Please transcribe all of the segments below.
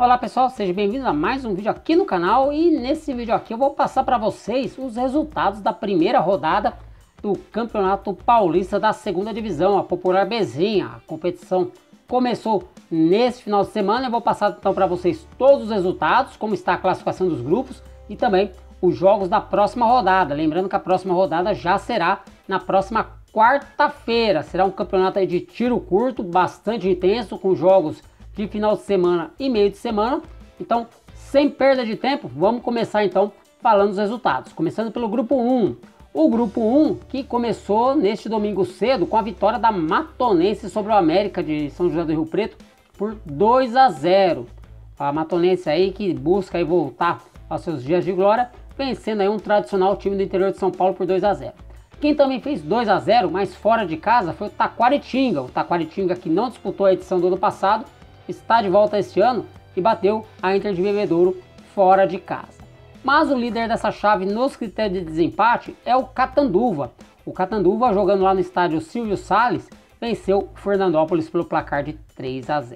Olá pessoal, seja bem-vindo a mais um vídeo aqui no canal e nesse vídeo aqui eu vou passar para vocês os resultados da primeira rodada do Campeonato Paulista da Segunda Divisão, a Popular Bezinha. A competição começou nesse final de semana. Eu vou passar então para vocês todos os resultados, como está a classificação dos grupos e também os jogos da próxima rodada. Lembrando que a próxima rodada já será na próxima quarta-feira. Será um campeonato aí de tiro curto, bastante intenso, com jogos de final de semana e meio de semana. Então, sem perda de tempo, vamos começar então falando dos resultados. Começando pelo grupo 1. O grupo 1 que começou neste domingo cedo com a vitória da Matonense sobre o América de São José do Rio Preto por 2-0. A Matonense aí que busca aí voltar aos seus dias de glória, vencendo aí um tradicional time do interior de São Paulo por 2-0. Quem também fez 2-0, mas fora de casa, foi o Taquaritinga. O Taquaritinga que não disputou a edição do ano passado, está de volta este ano e bateu a Inter de Bebedouro fora de casa. Mas o líder dessa chave nos critérios de desempate é o Catanduva. O Catanduva, jogando lá no estádio Silvio Salles, venceu o Fernandópolis pelo placar de 3-0.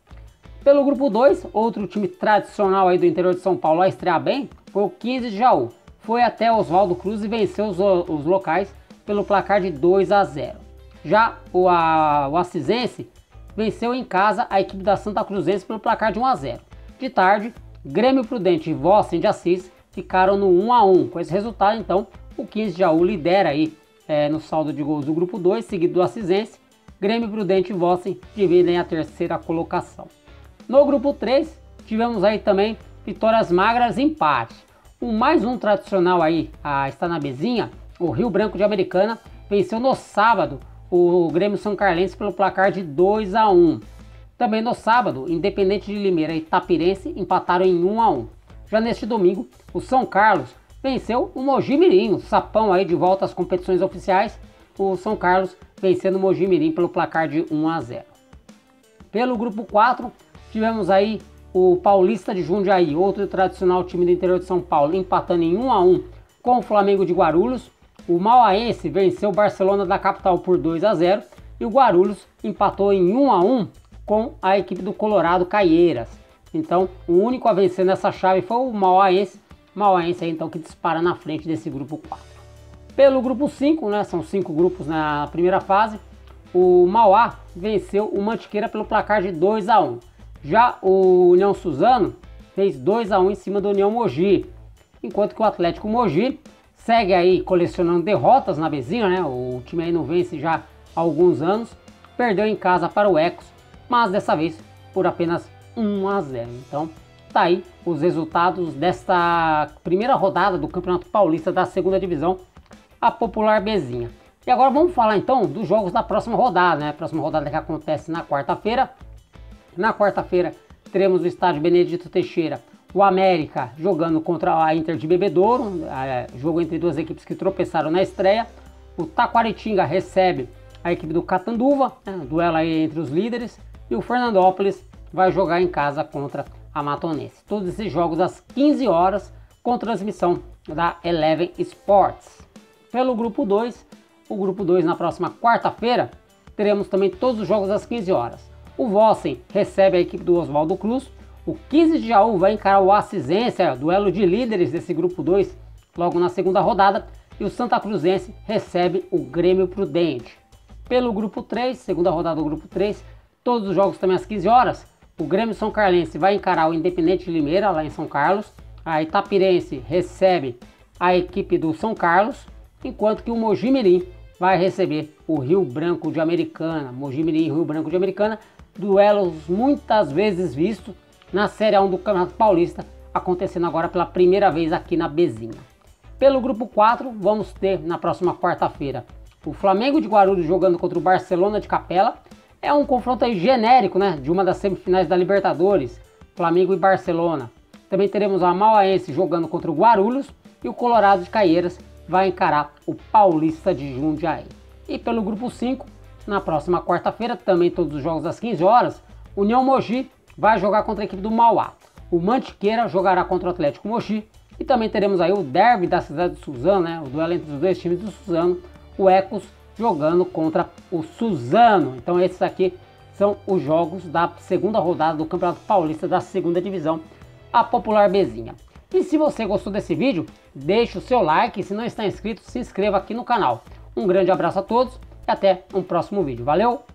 Pelo grupo 2, outro time tradicional aí do interior de São Paulo a estrear bem foi o 15 de Jaú. Foi até Oswaldo Cruz e venceu os locais pelo placar de 2-0. Já o Assisense venceu em casa a equipe da Santa Cruzense pelo placar de 1-0. De tarde, Grêmio Prudente e Vossen de Assis ficaram no 1-1. Com esse resultado, então, o 15 de Jaú lidera aí no saldo de gols do grupo 2, seguido do Assisense. Grêmio Prudente e Vossen dividem a terceira colocação. No grupo 3, tivemos aí também vitórias magras e empate. O mais um tradicional aí está na Bezinha, o Rio Branco de Americana, venceu no sábado o Grêmio São Carlense pelo placar de 2-1. Também no sábado, Independente de Limeira e Tapirense empataram em 1-1. Já neste domingo, o São Carlos venceu o Mogi Mirim, o Sapão aí de volta às competições oficiais. O São Carlos vencendo o Mogi Mirim pelo placar de 1-0. Pelo grupo 4, tivemos aí o Paulista de Jundiaí, outro tradicional time do interior de São Paulo, empatando em 1-1 com o Flamengo de Guarulhos. O Mauaense venceu o Barcelona da capital por 2-0 e o Guarulhos empatou em 1-1 com a equipe do Colorado Caieiras. Então, o único a vencer nessa chave foi o Mauaense. Mauaense aí, então, que dispara na frente desse grupo 4. Pelo grupo 5, né, são 5 grupos na primeira fase, o Mauá venceu o Mantiqueira pelo placar de 2-1. Já o União Suzano fez 2-1 em cima do União Mogi, enquanto que o Atlético Mogi segue aí colecionando derrotas na Bezinha, né? O time aí não vence já há alguns anos, perdeu em casa para o Ecos, mas dessa vez por apenas 1-0. Então tá aí os resultados desta primeira rodada do Campeonato Paulista da Segunda Divisão, a Popular Bezinha. E agora vamos falar então dos jogos da próxima rodada, né? A próxima rodada que acontece na quarta-feira. Na quarta-feira teremos no estádio Benedito Teixeira o América jogando contra a Inter de Bebedouro, jogo entre duas equipes que tropeçaram na estreia. O Taquaritinga recebe a equipe do Catanduva, duelo aí entre os líderes, e o Fernandópolis vai jogar em casa contra a Matonense. Todos esses jogos às 15 horas com transmissão da Eleven Sports. Pelo grupo 2, o grupo 2 na próxima quarta-feira, teremos também todos os jogos às 15 horas. O Vossen recebe a equipe do Oswaldo Cruz. O 15 de Jaú vai encarar o Assisense, duelo de líderes desse grupo 2, logo na segunda rodada. E o Santa Cruzense recebe o Grêmio Prudente. Pelo grupo 3, segunda rodada do grupo 3, todos os jogos também às 15 horas. O Grêmio São Carlense vai encarar o Independente de Limeira, lá em São Carlos. A Itapirense recebe a equipe do São Carlos, enquanto que o Mogi Mirim vai receber o Rio Branco de Americana. Mogi Mirim e Rio Branco de Americana, duelos muitas vezes vistos na Série 1 do Campeonato Paulista, acontecendo agora pela primeira vez aqui na Bezinha. Pelo grupo 4, vamos ter na próxima quarta-feira o Flamengo de Guarulhos jogando contra o Barcelona de Capela. É um confronto aí genérico, né, de uma das semifinais da Libertadores, Flamengo e Barcelona. Também teremos a Mauaense jogando contra o Guarulhos e o Colorado de Caieiras vai encarar o Paulista de Jundiaí. E pelo grupo 5, na próxima quarta-feira, também todos os jogos às 15 horas, União Mogi vai jogar contra a equipe do Mauá. O Mantiqueira jogará contra o Atlético Mogi. E também teremos aí o derby da cidade de Suzano, né? O duelo entre os dois times do Suzano. O Ecos jogando contra o Suzano. Então esses aqui são os jogos da segunda rodada do Campeonato Paulista da segunda divisão, a Popular Bezinha. E se você gostou desse vídeo, deixe o seu like e se não está inscrito, se inscreva aqui no canal. Um grande abraço a todos e até um próximo vídeo. Valeu!